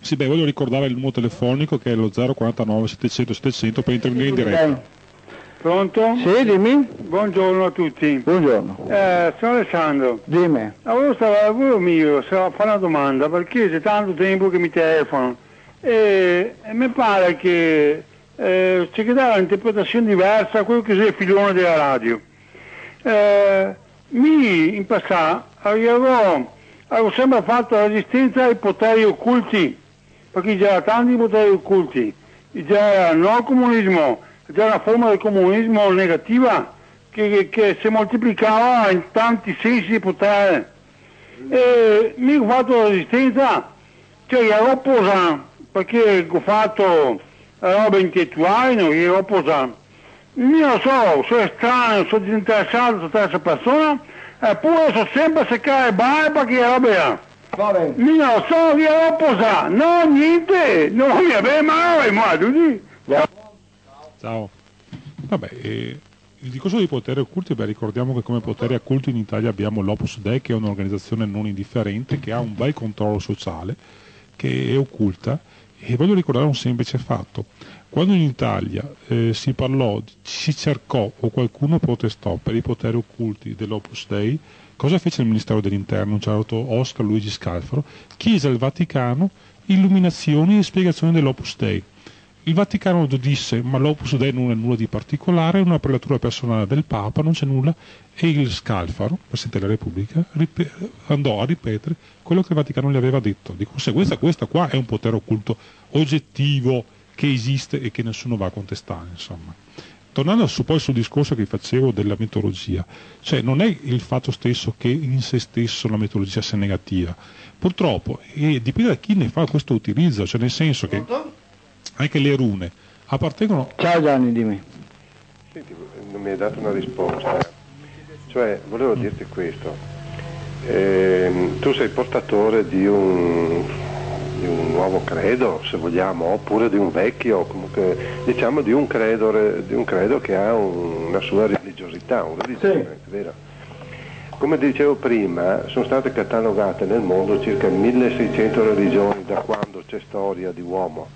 Sì, beh, voglio ricordare il numero telefonico che è lo 049 700 700 per intervenire in diretta. Pronto? Sì, dimmi. Buongiorno a tutti. Buongiorno. Sono Alessandro. Dimmi. Lavoro mio, stavo a fare una domanda perché c'è tanto tempo che mi telefono e mi pare che c'è che dare un'interpretazione diversa a quello che è il filone della radio. In passato avevo sempre fatto resistenza ai poteri occulti, perché c'era tanti poteri occulti, c'era il no comunismo, c'era una forma di comunismo negativa che si moltiplicava in tanti sensi di potere. E mi ho fatto resistenza, cioè ero opposato, perché ho fatto roba intellettuale, non ero opposato. Io lo so, sono strano, sono disinteressato su questa persona, eppure so sempre seccare barba che roba era. Io lo so, io ero opposato, no, niente, non mi aveva mai mai così. Ciao. Vabbè, il discorso dei poteri occulti, beh, ricordiamo che come poteri occulti in Italia abbiamo l'Opus Dei, che è un'organizzazione non indifferente, che ha un bel controllo sociale, che è occulta, e voglio ricordare un semplice fatto. Quando in Italia si cercò o qualcuno protestò per i poteri occulti dell'Opus Dei, cosa fece il Ministero dell'Interno, un certo Oscar Luigi Scalfaro? Chiese al Vaticano illuminazioni e spiegazioni dell'Opus Dei. Il Vaticano disse: ma l'Opus Dei non è nulla di particolare, è una prelatura personale del Papa, non c'è nulla. E il Scalfaro, Presidente della Repubblica, andò a ripetere quello che il Vaticano gli aveva detto. Di conseguenza questo qua è un potere occulto oggettivo che esiste e che nessuno va a contestare, insomma. Tornando poi sul discorso che facevo della mitologia, cioè non è il fatto stesso che in se stesso la mitologia sia negativa, purtroppo, e dipende da chi ne fa questo utilizzo, cioè nel senso che anche le rune appartengono... Ciao Gianni, dimmi. Senti, non mi hai dato una risposta, cioè volevo dirti questo, tu sei portatore di un nuovo credo, se vogliamo, oppure di un vecchio, comunque diciamo di un credo che ha una sua religiosità, una religione, sì. Vero? Come dicevo prima, sono state catalogate nel mondo circa 1600 religioni da quando c'è storia di uomo.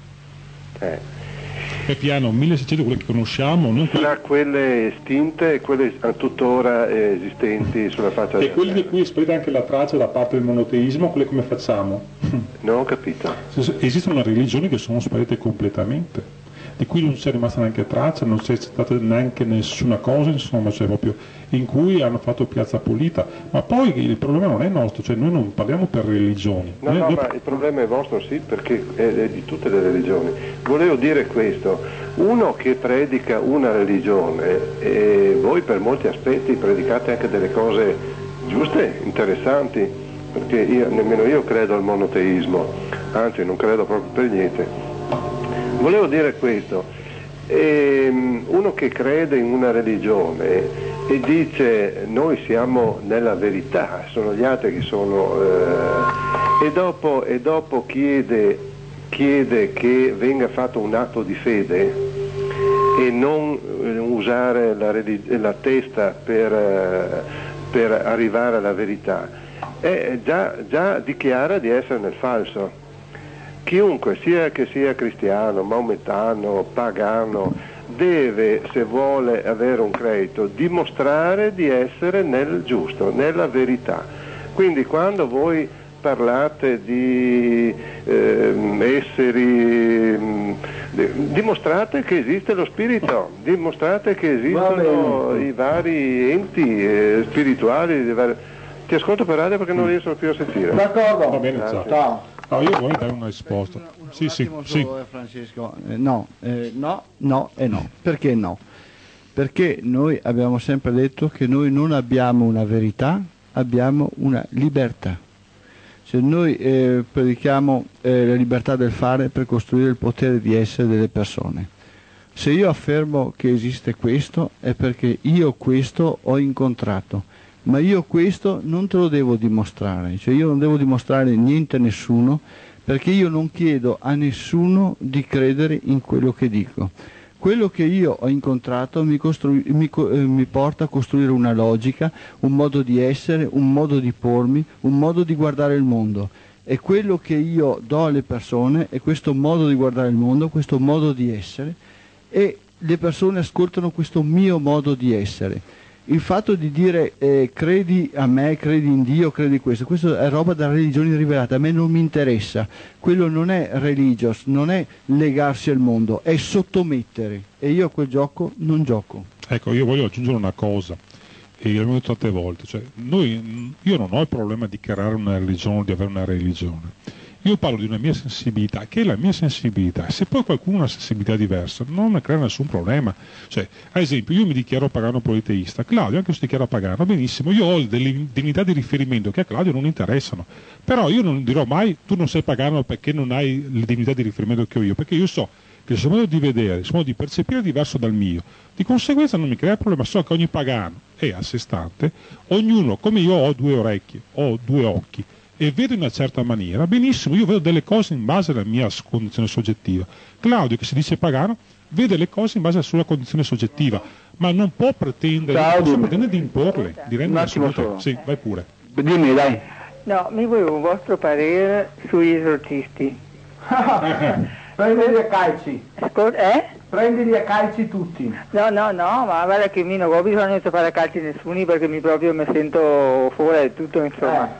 È piano, 1600 quelle che conosciamo, non tra quelle estinte e quelle tuttora esistenti sulla faccia della terra. E quelli di cui esprime anche la traccia da parte del monoteismo, quelle come facciamo? Non ho capito. Esistono religioni che sono sparite completamente, di cui non c'è rimasta neanche traccia, non c'è stata neanche nessuna cosa, insomma, cioè proprio in cui hanno fatto piazza pulita. Ma poi il problema non è nostro, cioè noi non parliamo per religioni. No, ma il problema è vostro, sì, perché è di tutte le religioni. Volevo dire questo, uno che predica una religione, e voi per molti aspetti predicate anche delle cose giuste, interessanti, perché nemmeno io credo al monoteismo, anzi non credo proprio per niente. Volevo dire questo, uno che crede in una religione e dice noi siamo nella verità, sono gli altri che sono, e dopo chiede che venga fatto un atto di fede e non usare la testa per arrivare alla verità, già dichiara di essere nel falso. Chiunque, sia che sia cristiano, maometano, pagano, deve, se vuole avere un credito, dimostrare di essere nel giusto, nella verità. Quindi quando voi parlate di esseri, dimostrate che esiste lo spirito, dimostrate che esistono i vari enti spirituali. Ti ascolto per radio perché non riesco più a sentire. D'accordo. Va bene, ciao. No, io vorrei dare una risposta. Sì. Francesco, no. Perché no? Perché noi abbiamo sempre detto che noi non abbiamo una verità, abbiamo una libertà. Se noi predichiamo la libertà del fare per costruire il potere di essere delle persone. Se io affermo che esiste questo è perché io questo ho incontrato. Ma io questo non te lo devo dimostrare, cioè io non devo dimostrare niente a nessuno, perché io non chiedo a nessuno di credere in quello che dico. Quello che io ho incontrato mi porta a costruire una logica, un modo di essere, un modo di pormi, un modo di guardare il mondo. è quello che io do alle persone, è questo modo di guardare il mondo, questo modo di essere, e le persone ascoltano questo mio modo di essere. Il fatto di dire credi a me, credi in Dio, credi in questo è roba da religioni rivelate, a me non mi interessa, quello non è religious, non è legarsi al mondo, è sottomettere, e io a quel gioco non gioco. Ecco, io voglio aggiungere una cosa, e l'abbiamo detto tante volte, cioè io non ho il problema di creare una religione o di avere una religione. Io parlo di una mia sensibilità, che è la mia sensibilità. Se poi qualcuno ha una sensibilità diversa, non ne crea nessun problema. Cioè, ad esempio, io mi dichiaro pagano politeista, Claudio anche se si dichiara pagano, benissimo, io ho delle divinità di riferimento che a Claudio non interessano. Però io non dirò mai, tu non sei pagano perché non hai le divinità di riferimento che ho io, perché io so che il suo modo di vedere, il suo modo di percepire è diverso dal mio. Di conseguenza non mi crea problema, so che ogni pagano è a sé stante, ognuno, come io ho due orecchie, ho due occhi, e vedo in una certa maniera, benissimo, io vedo delle cose in base alla mia condizione soggettiva. Claudio, che si dice pagano, vede le cose in base alla sua condizione soggettiva, ma non può pretendere, di imporle, di rendere assolute. Sì, vai pure. Dimmi, dai. No, mi volevo un vostro parere sugli esorcisti. Prendili a calci. Eh? Prendili a calci tutti. No, ma guarda che non ho bisogno di fare calci nessuno perché mi sento fuori di tutto, insomma.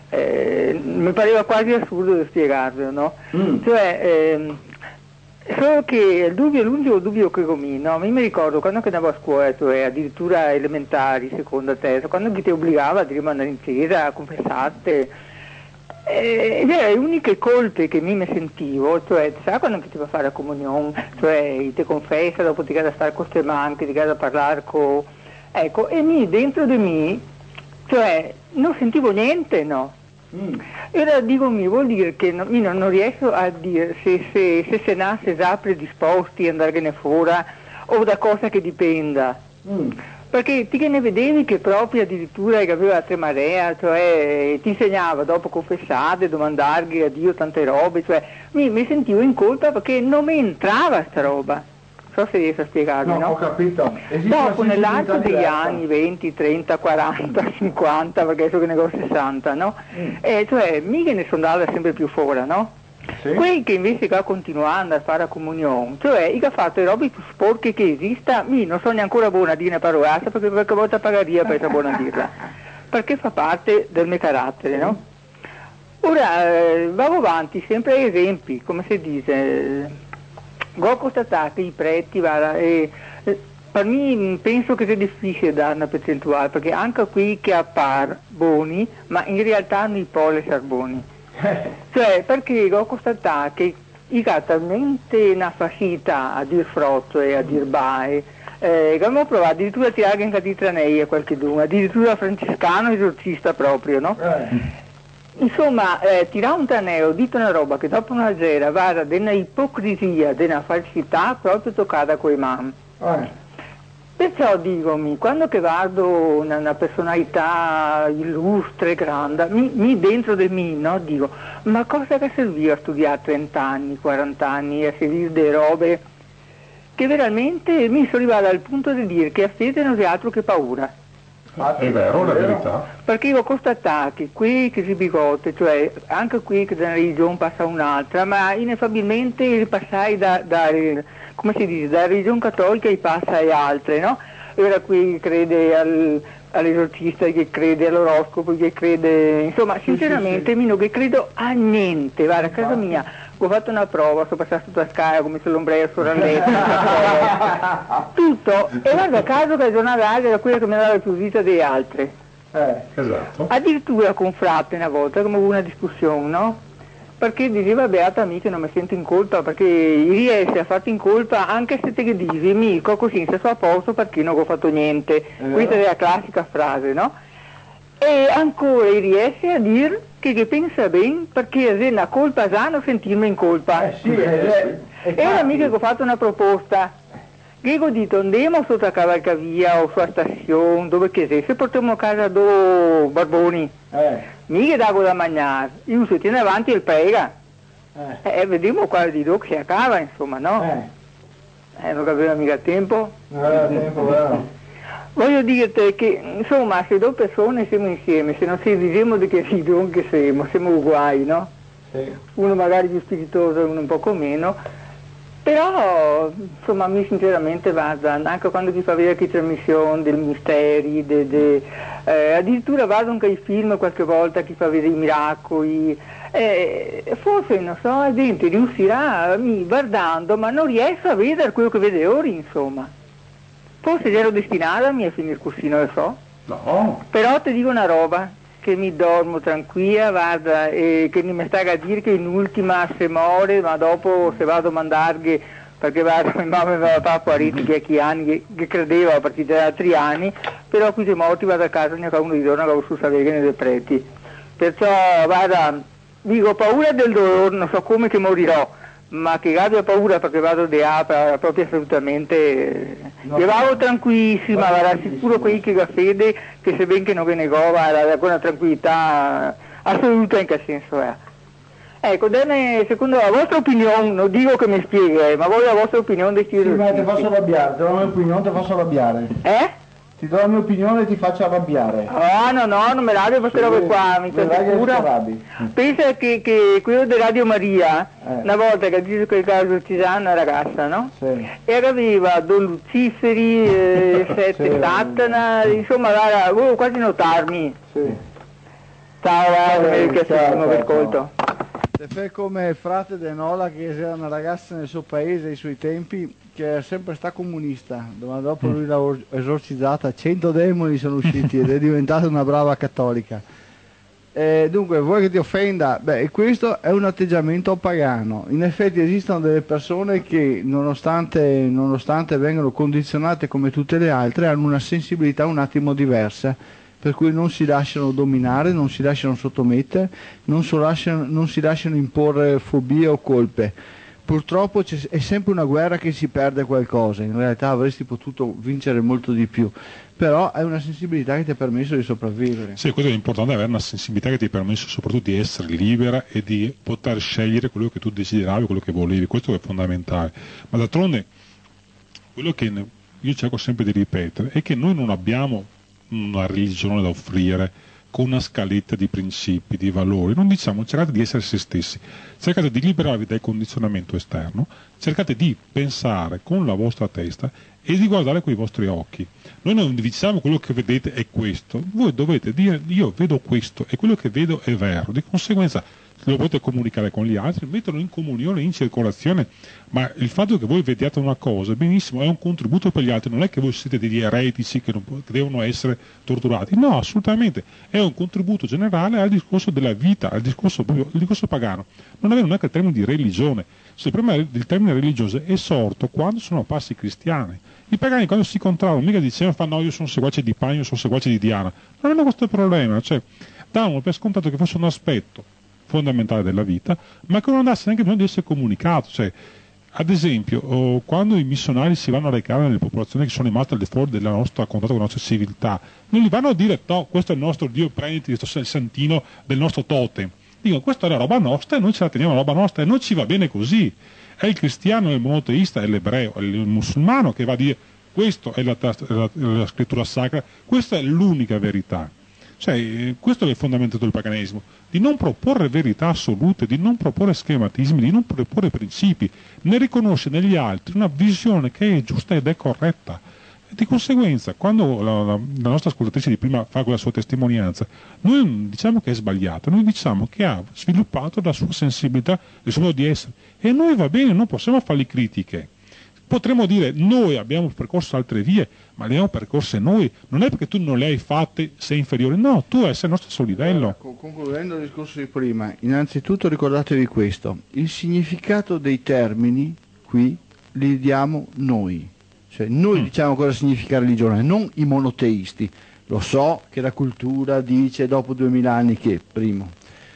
Mi pareva quasi assurdo di spiegarvelo, no? Cioè, solo che l'unico dubbio che ho, no? Io mi ricordo quando andavo a scuola, cioè addirittura elementari, seconda, terza, quando ti obbligava a andare in chiesa, a confessarti, ed erano le uniche colpe che mi sentivo, cioè, sai quando ti va a fare la comunione, cioè ti confessa, dopo ti casa a stare con ste manche, ti casa a parlare con... Ecco, e dentro di me, cioè, non sentivo niente, no? E ora dico, vuol dire che io non riesco a dire se nasce già predisposti ad andarne fuori o da cosa che dipenda. Perché ti che ne vedevi che proprio addirittura che aveva la tremarea, cioè ti insegnava dopo confessate, domandargli a Dio tante robe, cioè mi sentivo in colpa perché non mi entrava sta roba. Non so se riesco a spiegarmi, no? Ho capito. Dopo nell'arco degli anni 20, 30, 40, 50, perché adesso che ne ho 60, no? Cioè mica ne sono andata sempre più fuori, no? Sì. Quelli che invece che continuando a fare la comunione, cioè che ha fatto le robe più sporche che esista, io non sono neanche buona a dire una parolaccia perché qualche volta pagaria per essere buona a dirla, perché fa parte del mio carattere, no? Ora vado avanti sempre a esempi, come si dice, ho constatato che i preti, per me penso che sia difficile dare una percentuale, perché anche qui che appare buoni, ma in realtà non può essere buoni. Cioè, perché ho constatato che ha talmente una facilità a dir frotto e a dir bae, che abbiamo provato addirittura a tirare anche di tranei a qualche d'uno, addirittura francescano esorcista proprio, no? Insomma, tirare un traneo, dite una roba che dopo una gera vada della ipocrisia, della falsità proprio toccata coi man. Perciò dicomi, quando che vado una personalità illustre, grande, mi dentro di me, no? Dico, ma cosa che serviva a studiare 30 anni, 40 anni, a seguire delle robe che veramente mi sono arrivata al punto di dire che a fede non è altro che paura. È vero, la verità. Perché io ho constatato che qui che si bigotte, cioè anche qui che da una religione passa un'altra, ma inefabilmente passai come si dice, dalla religione cattolica e passa alle altre, no? Ora qui crede all'esorcista, che crede all'oroscopo, che crede... Insomma, sinceramente, io non credo a niente. Guarda, a casa mia ho fatto una prova, sono passato tutta la scala, ho messo l'ombrello sul ralletto, tutto. E guarda caso che la giornata era quella che mi dava più vita delle altre. Esatto. Addirittura con frate una volta, come una discussione, no? Perché diceva beata me che non mi sento in colpa, perché riesce a farti in colpa anche se te che dici mica così se sto a posto perché non ho fatto niente. Questa è la classica frase, no? E ancora riesce a dire che pensa bene perché è una colpa sana sentirmi in colpa. E ora mica che ho fatto una proposta, che ho detto andiamo sotto a cavalcavia o sulla stazione, dove che sei, se portiamo a casa do Barboni. Mica dago da mangiare, io si tiene avanti il prega, vediamo quale di dopo si accava, insomma, no? Non aveva mica tempo. Non aveva tempo, vero? Voglio dirti che, insomma, se due persone siamo insieme, se non si diciamo di che religione che siamo uguali, no? Sì. Uno magari più spiritoso e uno un poco meno, però, insomma, a me sinceramente vada, anche quando ti fa vedere che trasmissioni, dei misteri, addirittura vado anche ai film qualche volta che fa vedere i miracoli, forse, non so, la gente riuscirà guardando, ma non riesco a vedere quello che vede ora, insomma. Forse ero destinata a finire così, non lo so. No. Però ti dico una roba, che mi dormo tranquilla, guarda, e che mi sta a dire che in ultima se muore, ma dopo se vado a mandargli, perché guarda, mia mamma mi aveva fatto 40 anni, che credeva a partire da altri anni, però qui se morti vado a casa neanche uno di giorno che ho su sapere nei preti. Perciò, guarda, dico, paura del dolore, non so come che morirò, ma che abbia paura perché vado di apra proprio assolutamente io vado tranquillissima, guarda, sicuro quelli che ha fede che se ben che non ve ne gova con una tranquillità assoluta, in che senso è. Ecco, secondo la vostra opinione, non dico che mi spieghi, ma voi la vostra opinione di Sì, ma ti faccio arrabbiare, ti do la mia opinione, ti faccio arrabbiare. Ti do la mia opinione e ti faccio arrabbiare. No, non me la queste robe qua, mi pura. Pensa che quello di Radio Maria, una volta che ha detto che era esorcizzata una ragazza, no? Sì. E aveva Don Luciferi, Sette Satana, insomma, guarda, volevo quasi notarmi. Sì. Ciao, carissimo, vi ascolto. Se fai come il frate De Nola, che era una ragazza nel suo paese ai suoi tempi, che è sempre stata comunista, ma dopo lui l'ha esorcizzata, 100 demoni sono usciti ed è diventata una brava cattolica. Dunque, vuoi che ti offenda? Beh, questo è un atteggiamento pagano. In effetti esistono delle persone che, nonostante vengano condizionate come tutte le altre, hanno una sensibilità un attimo diversa, per cui non si lasciano dominare, non si lasciano sottomettere, non si lasciano imporre fobie o colpe. Purtroppo è sempre una guerra che si perde qualcosa, in realtà avresti potuto vincere molto di più, però è una sensibilità che ti ha permesso di sopravvivere. Sì, questo è importante, avere una sensibilità che ti ha permesso soprattutto di essere libera e di poter scegliere quello che tu desideravi, quello che volevi, questo è fondamentale. Ma d'altronde, quello che io cerco sempre di ripetere è che noi non abbiamo una religione da offrire con una scaletta di principi, di valori. Non diciamo, cercate di essere se stessi, cercate di liberarvi dal condizionamento esterno, cercate di pensare con la vostra testa e di guardare con i vostri occhi. Noi non diciamo quello che vedete è questo, voi dovete dire io vedo questo e quello che vedo è vero, di conseguenza lo potete comunicare con gli altri, metterlo in comunione, in circolazione, ma il fatto che voi vediate una cosa, benissimo, è un contributo per gli altri, non è che voi siete degli eretici che devono essere torturati, no, assolutamente, è un contributo generale al discorso della vita, al discorso pagano, non avendo neanche il termine di religione. Il termine religioso è sorto quando sono apparsi i cristiani. I pagani quando si incontravano mica dicevano no, io sono seguace di Pan, io sono seguace di Diana, non hanno questo problema, cioè davano per scontato che fosse un aspetto fondamentale della vita, ma che non andasse neanche bisogno di essere comunicato. Cioè, ad esempio, quando i missionari si vanno a recare nelle popolazioni che sono rimaste al di fuori della nostra contatto con la nostra civiltà, non gli vanno a dire no, questo è il nostro Dio, prenditi questo è il santino del nostro totem. Dicono questa è la roba nostra e noi ce la teniamo la roba nostra e non ci va bene così. È il cristiano, è il monoteista, è l'ebreo, è il musulmano che va a dire questa è la scrittura sacra, questa è l'unica verità. Cioè, questo è il fondamento del paganesimo, di non proporre verità assolute, di non proporre schematismi, di non proporre principi, ne riconosce negli altri una visione che è giusta ed è corretta. E di conseguenza, quando la nostra ascoltatrice di prima fa quella sua testimonianza, noi non diciamo che è sbagliata, noi diciamo che ha sviluppato la sua sensibilità, il suo modo di essere, e noi va bene, non possiamo fargli critiche. Potremmo dire noi abbiamo percorso altre vie, ma le abbiamo percorse noi, non è perché tu non le hai fatte sei inferiore, no, tu sei il nostro suo livello. Concludendo il discorso di prima, innanzitutto ricordatevi questo, il significato dei termini qui li diamo noi, cioè noi diciamo cosa significa religione, non i monoteisti. Lo so che la cultura dice dopo 2000 anni che, primo.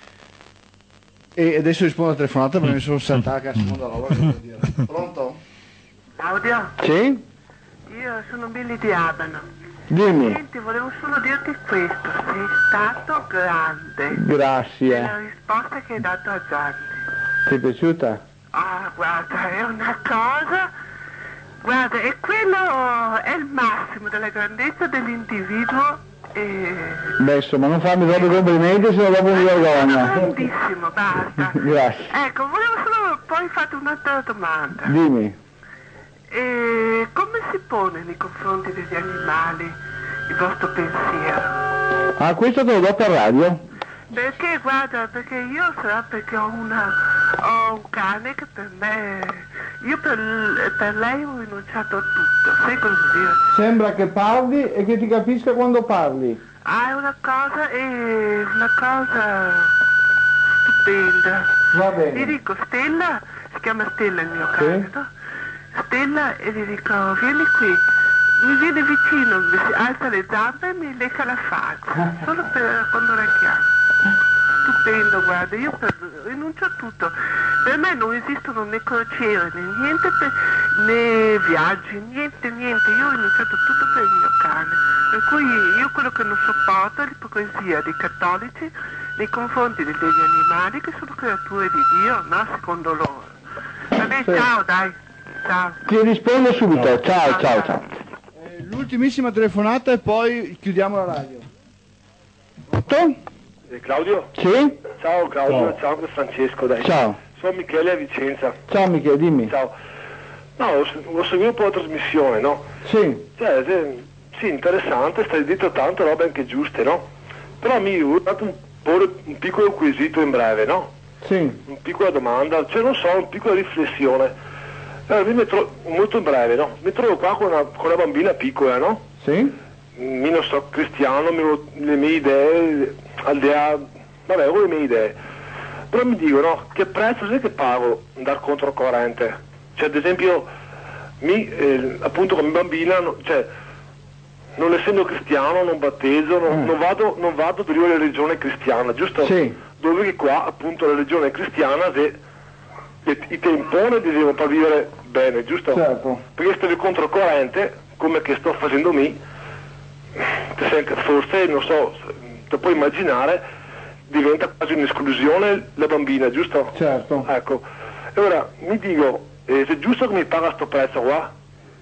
E adesso rispondo alla telefonata perché mi sono saltata la seconda roba. Pronto? Claudio? Sì? Io sono Billy di Abano. Dimmi. Senti, volevo solo dirti questo, sei stato grande. Grazie. La risposta che hai dato a Gianni. Ti è piaciuta? Ah, guarda, è una cosa Guarda, e quello è il massimo della grandezza dell'individuo. Beh, insomma, non farmi troppi complimenti, se no dopo mi vergogna. Grandissimo, basta. Grazie. Ecco, volevo solo poi fare un'altra domanda. Dimmi. Come si pone nei confronti degli animali il vostro pensiero? Ah, questo te lo do per radio? Perché, guarda, perché io sarà perché ho un cane che per me, io per lei ho rinunciato a tutto, sai cosa vuol dire? Sembra che parli e che ti capisca quando parli. Ah, è una cosa stupenda. Va bene. Gli dico Stella, si chiama Stella il mio cane, no? Stella, e gli dico vieni qui. Mi viene vicino, mi si alza le zampe e mi lecca la faccia, solo per quando la chiamo. Stupendo, guarda, io rinuncio a tutto. Per me non esistono né crociere né niente, né viaggi, niente. Io ho rinunciato a tutto per il mio cane. Per cui io quello che non sopporto è l'ipocrisia dei cattolici nei confronti degli animali che sono creature di Dio, no? Secondo loro. Vabbè, sì. Ciao, dai. Ciao. Ti rispondo subito. Ciao. L'ultimissima telefonata e poi chiudiamo la radio. Pronto? Claudio? Sì? Ciao Claudio, ciao Francesco, dai. Ciao. Sono Michele a Vicenza. Ciao Michele, dimmi. Ciao. No, ho seguito un po' la trasmissione, no? Sì. Sì, interessante, stai dicendo tante robe anche giuste, no? Però mi ho dato un piccolo quesito in breve, no? Sì. Una piccola domanda, una piccola riflessione. Molto in breve, no? Mi trovo qua con una bambina piccola, no? Sì. Io non so cristiano, le mie idee, ho le mie idee. Però mi dico, no? Che prezzo è che pago andare controcorrente? Cioè, ad esempio, appunto come bambina, non essendo cristiano, non battezzo, non vado per la religione cristiana, giusto? Sì. Dove che qua, appunto, la religione cristiana, i te impone di devono vivere bene, giusto? Certo. Perché se controcorrente, come che sto facendo forse, non so, te puoi immaginare, diventa quasi un'esclusione la bambina, giusto? Certo. Ecco. E ora mi dico, se è giusto che mi paga sto prezzo qua?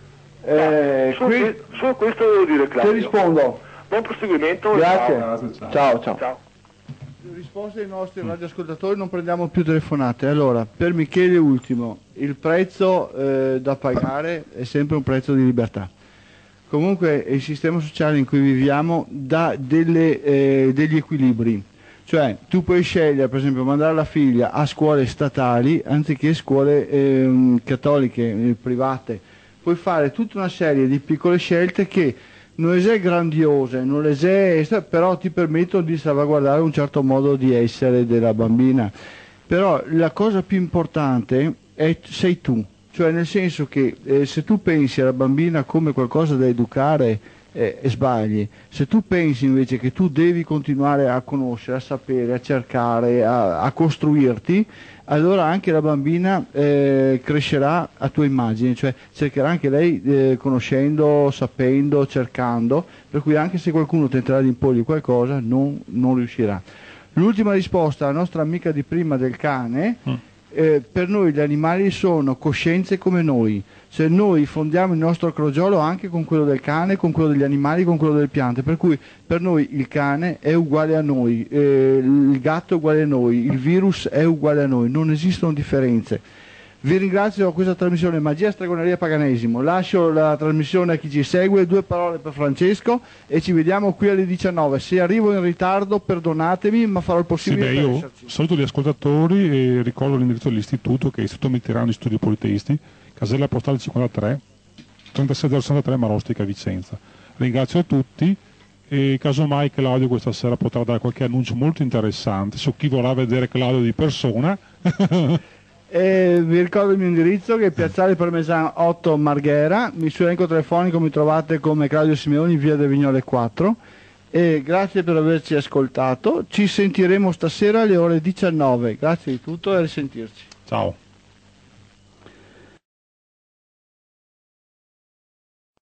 Solo questo devo dire, Claudio. Ti rispondo. Buon proseguimento. Grazie. Ciao. Risposte ai nostri radioascoltatori, non prendiamo più telefonate. Allora, per Michele ultimo, il prezzo da pagare è sempre un prezzo di libertà. Comunque il sistema sociale in cui viviamo dà degli equilibri, cioè tu puoi scegliere per esempio mandare la figlia a scuole statali anziché scuole cattoliche, private, puoi fare tutta una serie di piccole scelte che non è grandiose, però ti permettono di salvaguardare un certo modo di essere della bambina. Però la cosa più importante sei tu. Cioè nel senso che se tu pensi alla bambina come qualcosa da educare sbagli, se tu pensi invece che tu devi continuare a conoscere, a sapere, a cercare, a costruirti, allora anche la bambina crescerà a tua immagine, cioè cercherà anche lei conoscendo, sapendo, cercando, per cui anche se qualcuno tenterà di imporgli qualcosa non riuscirà. L'ultima risposta alla nostra amica di prima del cane. Per noi gli animali sono coscienze come noi, se noi fondiamo il nostro crogiolo anche con quello del cane, con quello degli animali, con quello delle piante, per cui per noi il cane è uguale a noi, il gatto è uguale a noi, il virus è uguale a noi, non esistono differenze. Vi ringrazio per questa trasmissione Magia, Stregoneria e Paganesimo. Lascio la trasmissione a chi ci segue, 2 parole per Francesco e ci vediamo qui alle 19. Se arrivo in ritardo perdonatemi, ma farò il possibile per io esserci. saluto gli ascoltatori e ricordo l'indirizzo dell'istituto, che è Istituto Mitterrand di Studi Politeisti, casella postale 53 36063 Marostica, Vicenza. Ringrazio a tutti e casomai Claudio questa sera potrà dare qualche annuncio molto interessante su chi vorrà vedere Claudio di persona. Vi ricordo il mio indirizzo che è Piazzale Parmesan 8 Marghera, il suo elenco telefonico mi trovate come Claudio Simeoni, via del Vignole 4, e grazie per averci ascoltato, ci sentiremo stasera alle ore 19, grazie di tutto e a risentirci. Ciao.